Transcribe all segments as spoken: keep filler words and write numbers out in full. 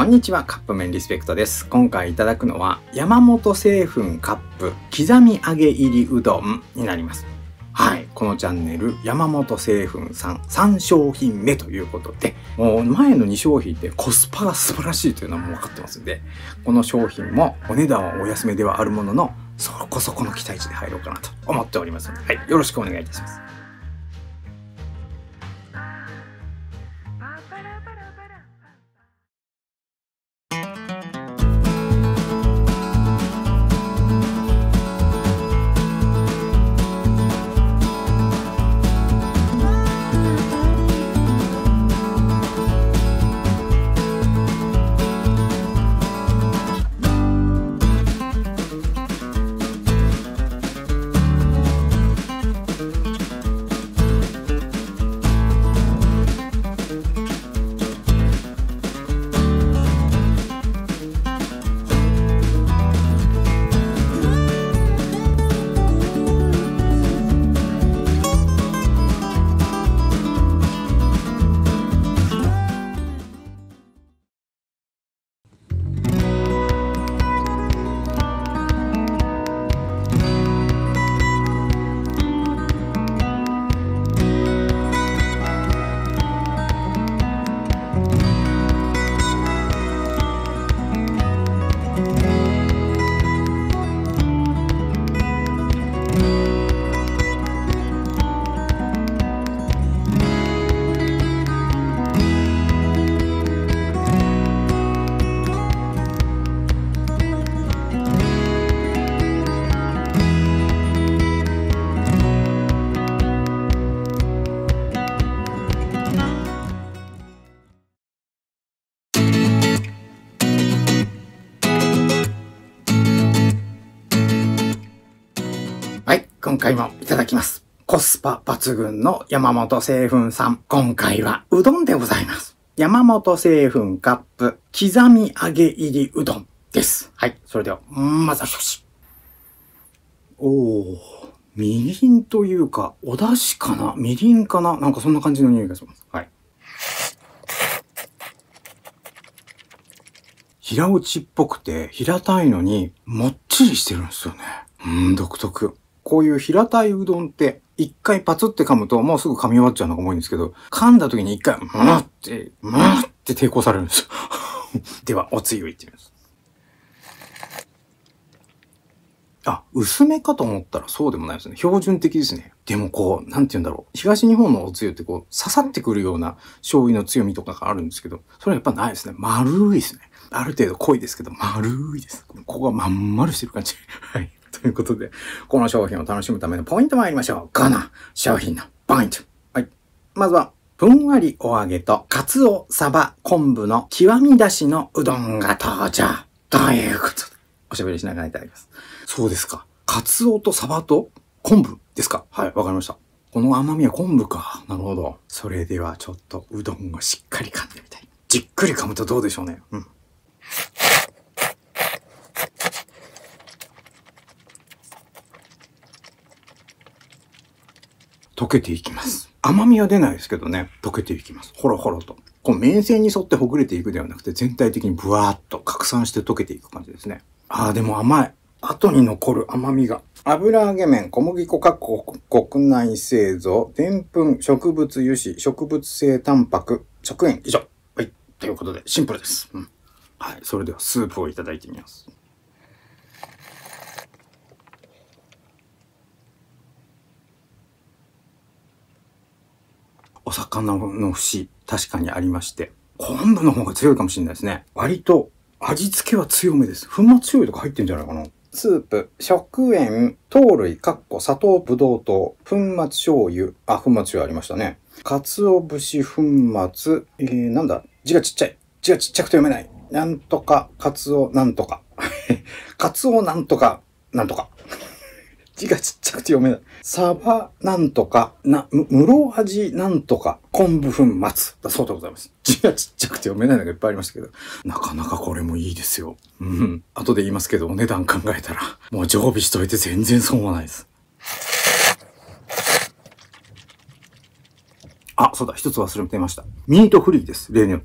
こんにちは、カップ麺リスペクトです。今回いただくのは山本製粉カップ刻み揚げ入りうどんになります。はい、このチャンネル山本製粉さんさん商品目ということで、もう前のに商品ってコスパが素晴らしいというのはもう分かってますんで、この商品もお値段はお安めではあるものの、そこそこの期待値で入ろうかなと思っておりますので、はい、よろしくお願いいたします。はい、今回もいただきます。コスパ抜群の山本製粉さん。今回はうどんでございます。山本製粉カップ刻み揚げ入りうどんです。はい、それでは、まずは少し。おー、みりんというか、お出汁かなみりんかななんかそんな感じの匂いがします。はい。平打ちっぽくて平たいのにもっちりしてるんですよね。うん、独特。こういう平たいうどんって一回パツって噛むともうすぐ噛み終わっちゃうのが多いんですけど、噛んだ時に一回、むって、むって抵抗されるんですよ。では、おつゆいってみます。あ、薄めかと思ったらそうでもないですね。標準的ですね。でもこう、なんて言うんだろう。東日本のおつゆってこう、刺さってくるような醤油の強みとかがあるんですけど、それはやっぱないですね。丸いですね。ある程度濃いですけど、丸いです。ここがまん丸してる感じ。はい。ということで、この商品を楽しむためのポイント参りましょう。この商品のポイント。はい。まずは、ふんわりお揚げと、かつお、サバ、昆布の極み出しのうどんが登場。ということで、おしゃべりしながらいただきます。そうですか。かつおとサバと昆布ですか。はい、わかりました。この甘みは昆布か。なるほど。それではちょっとうどんをしっかり噛んでみたい。じっくり噛むとどうでしょうね。うん。溶けていきます。甘みは出ないですけどね、溶けていきます。ほろほろと。こう面線に沿ってほぐれていくではなくて、全体的にブワーッと拡散して溶けていく感じですね。ああ、でも甘い。後に残る甘みが。油揚げ麺、小麦粉加工国内製造、でんぷん、植物油脂、植物性タンパク、食塩以上。はい。ということで、シンプルです。うん。はい。それではスープをいただいてみます。お魚の節、確かにありまして、昆布の方が強いかもしれないですね。割と味付けは強めです。粉末醤油とか入ってんじゃないかな。スープ、食塩、糖類、かっこ砂糖、ぶどう糖、粉末醤油、あ、粉末醤油ありましたね。かつお節粉末、えー、なんだ字がちっちゃい。字がちっちゃくて読めない。なんとか、かつお、なんとか。かつお、なんとか、なんとか。字がちっちゃくて読めない。サバなんとか、な、室味なんとか、昆布粉末だそうでございます。字がちっちゃくて読めないのがいっぱいありましたけど、なかなかこれもいいですよ。うん。後で言いますけど、お値段考えたら、もう常備しといて全然損はないです。あ、そうだ、一つ忘れてました。ミートフリーです。例によって。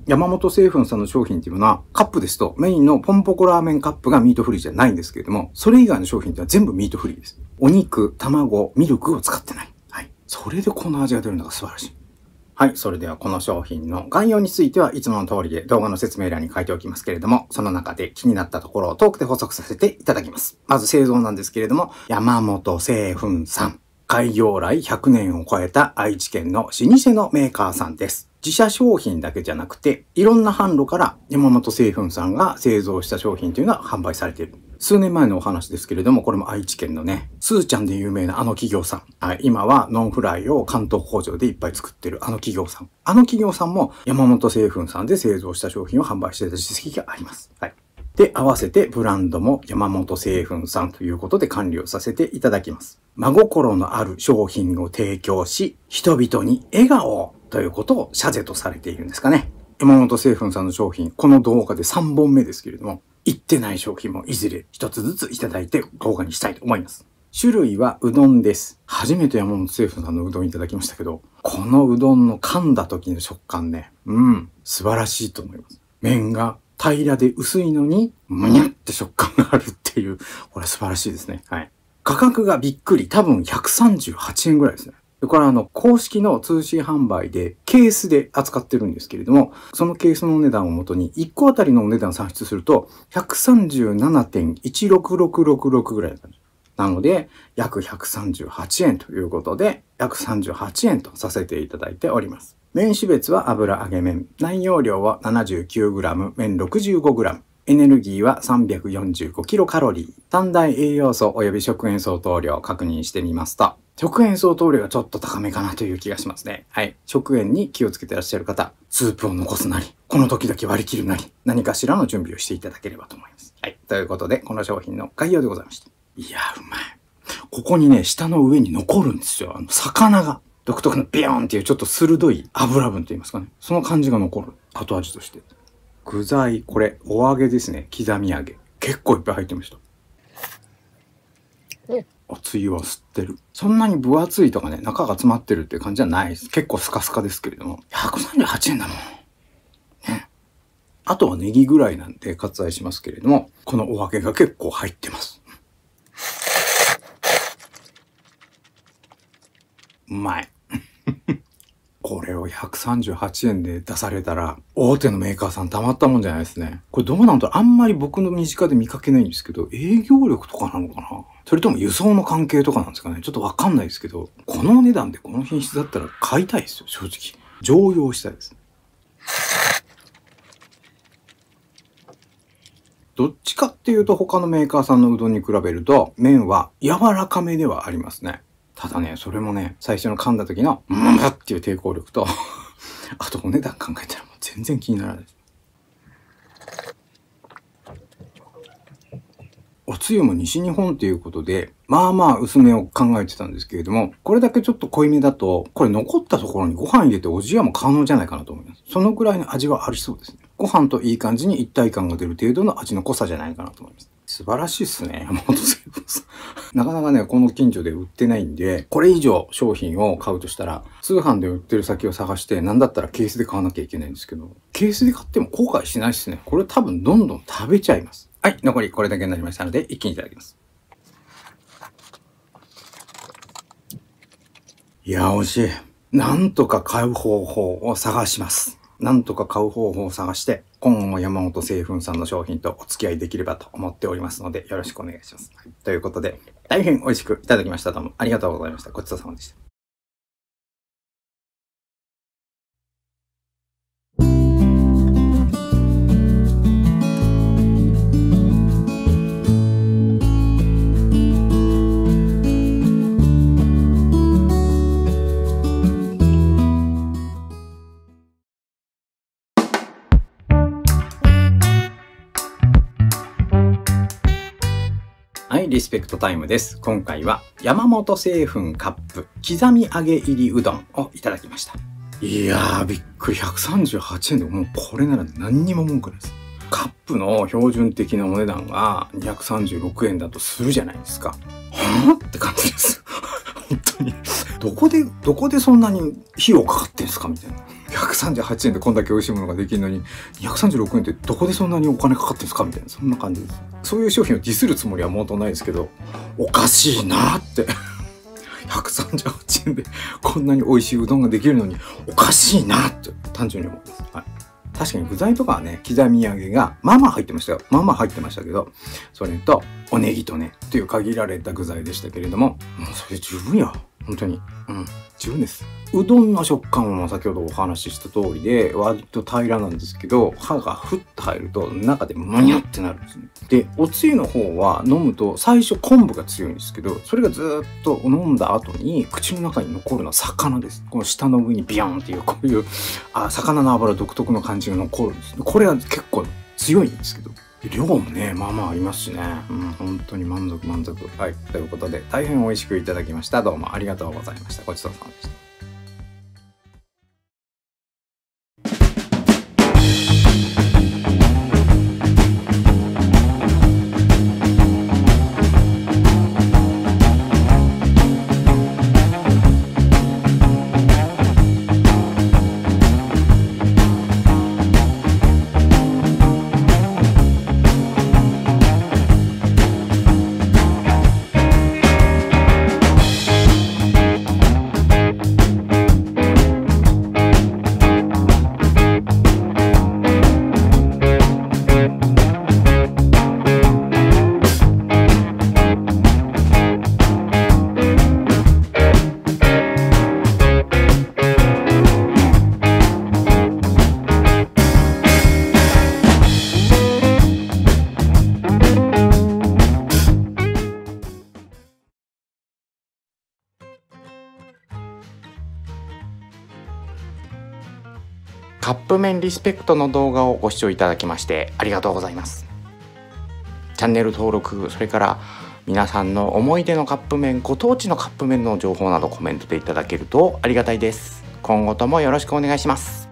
山本製粉さんの商品っていうのは、カップですとメインのポンポコラーメンカップがミートフリーじゃないんですけれども、それ以外の商品ってのは全部ミートフリーです。お肉、卵、ミルクを使ってない。はい。それでこの味が出るのが素晴らしい。はい。それではこの商品の概要についてはいつもの通りで動画の説明欄に書いておきますけれども、その中で気になったところをトークで補足させていただきます。まず製造なんですけれども、山本製粉さん。開業来ひゃくねんを超えた愛知県の老舗のメーカーさんです。自社商品だけじゃなくて、いろんな販路から山本製粉さんが製造した商品というのは販売されている。数年前のお話ですけれども、これも愛知県のね、スーちゃんで有名なあの企業さん。はい、今はノンフライを関東工場でいっぱい作ってるあの企業さん。あの企業さんも山本製粉さんで製造した商品を販売していた実績があります。はい。で、合わせてブランドも山本製粉さんということで管理をさせていただきます。真心のある商品を提供し、人々に笑顔をということを謝罪とされているんですかね。山本製粉さんの商品、この動画でさんぼんめですけれども、言ってない商品もいずれ一つずついただいて動画にしたいと思います。種類はうどんです。初めて山本製粉さんのうどんいただきましたけど、このうどんの噛んだ時の食感ね、うん、素晴らしいと思います。麺が平らで薄いのに、むにゃって食感があるっていう、これ素晴らしいですね。はい。価格がびっくり、多分ひゃくさんじゅうはちえんぐらいですね。これはあの、公式の通信販売でケースで扱ってるんですけれども、そのケースのお値段をもとにいっこあたりのお値段算出すると、ひゃくさんじゅうななてんいちろくろくろくろくぐらいな感じ。なので、約ひゃくさんじゅうはちえんということで、約さんじゅうはちえんとさせていただいております。麺種別は油揚げ麺。内容量は ななじゅうきゅうグラム、麺 ろくじゅうごグラム。エネルギーは さんびゃくよんじゅうごキロカロリー。三大栄養素及び食塩相当量を確認してみますと、食塩相当量がちょっと高めかなという気がしますね。はい。食塩に気をつけてらっしゃる方、スープを残すなり、この時だけ割り切るなり、何かしらの準備をしていただければと思います。はい。ということで、この商品の概要でございました。いやー、うまい。ここにね、下の上に残るんですよ。あの、魚が。独特のビヨーンっていうちょっと鋭い油分と言いますかね。その感じが残る。後味として。具材、これ、お揚げですね。刻み揚げ。結構いっぱい入ってました。おつゆを吸ってる。そんなに分厚いとかね、中が詰まってるっていう感じじゃないです。結構スカスカですけれども。ひゃくさんじゅうはちえんだもん。ね。あとはネギぐらいなんで割愛しますけれども、このお揚げが結構入ってます。うまい。これをひゃくさんじゅうはちえんで出されたら、大手のメーカーさんたまったもんじゃないですね。これどうなんだろう、あんまり僕の身近で見かけないんですけど、営業力とかなのかな、それとも輸送の関係とかなんですかね。ちょっとわかんないですけど、この値段でこの品質だったら買いたいですよ、正直。常用したいです。どっちかっていうと他のメーカーさんのうどんに比べると、麺は柔らかめではありますね。ただね、それもね、最初の噛んだ時の、うんっていう抵抗力と、あとお値段考えたらもう全然気にならないです。おつゆも西日本ということで、まあまあ薄めを考えてたんですけれども、これだけちょっと濃いめだと、これ残ったところにご飯入れておじやも可能じゃないかなと思います。そのぐらいの味はありそうですね。ご飯といい感じに一体感が出る程度の味の濃さじゃないかなと思います。素晴らしいっすね、山本製粉さん。なかなかね、この近所で売ってないんで、これ以上商品を買うとしたら、通販で売ってる先を探して、なんだったらケースで買わなきゃいけないんですけど、ケースで買っても後悔しないっすね。これ多分どんどん食べちゃいます。はい、残りこれだけになりましたので、一気にいただきます。いや、美味しい。なんとか買う方法を探します。なんとか買う方法を探して、今後も山本製粉さんの商品とお付き合いできればと思っておりますので、よろしくお願いします。はい、ということで、大変美味しくいただきました。どうもありがとうございました。ごちそうさまでした。はい、リスペクトタイムです。今回は山本製粉カップ刻み揚げ入りうどんをいただきました。いやー、びっくり。ひゃくさんじゅうはちえんでもうこれなら何にも文句ないです。カップの標準的なお値段がにひゃくさんじゅうろくえんだとするじゃないですか。はぁって感じです。本当に。どこで、どこでそんなに費用かかってんすかみたいな。 ひゃくさんじゅうはちえんでこんだけ美味しいものができるのににひゃくさんじゅうろくえんってどこでそんなにお金かかってんですかみたいな、そんな感じです。そういう商品をディスるつもりはもとないですけど、おかしいなってひゃくさんじゅうはちえんでこんなに美味しいうどんができるのにおかしいなって単純に思います。はい、確かに具材とかはね、刻み揚げがまあまあ入ってましたよ。まあまあ入ってましたけど、それとおネギとねという限られた具材でしたけれども、もうそれ十分や。本当に。うん。十分です。うどんの食感は先ほどお話しした通りで、割と平らなんですけど、歯がふっと入ると中でむにゃってなるんですね。で、おつゆの方は飲むと最初昆布が強いんですけど、それがずーっと飲んだ後に口の中に残るのは魚です。この舌の上にビヨンっていうこういうあ魚の油独特の感じが残るんです。これは結構強いんですけど。量もね、まあまあありますしね。うん、本当に満足満足。はい。ということで、大変美味しくいただきました。どうもありがとうございました。ごちそうさまでした。カップ麺リスペクトの動画をご視聴いただきましてありがとうございます。チャンネル登録、それから皆さんの思い出のカップ麺、ご当地のカップ麺の情報などコメントでいただけるとありがたいです。今後ともよろしくお願いします。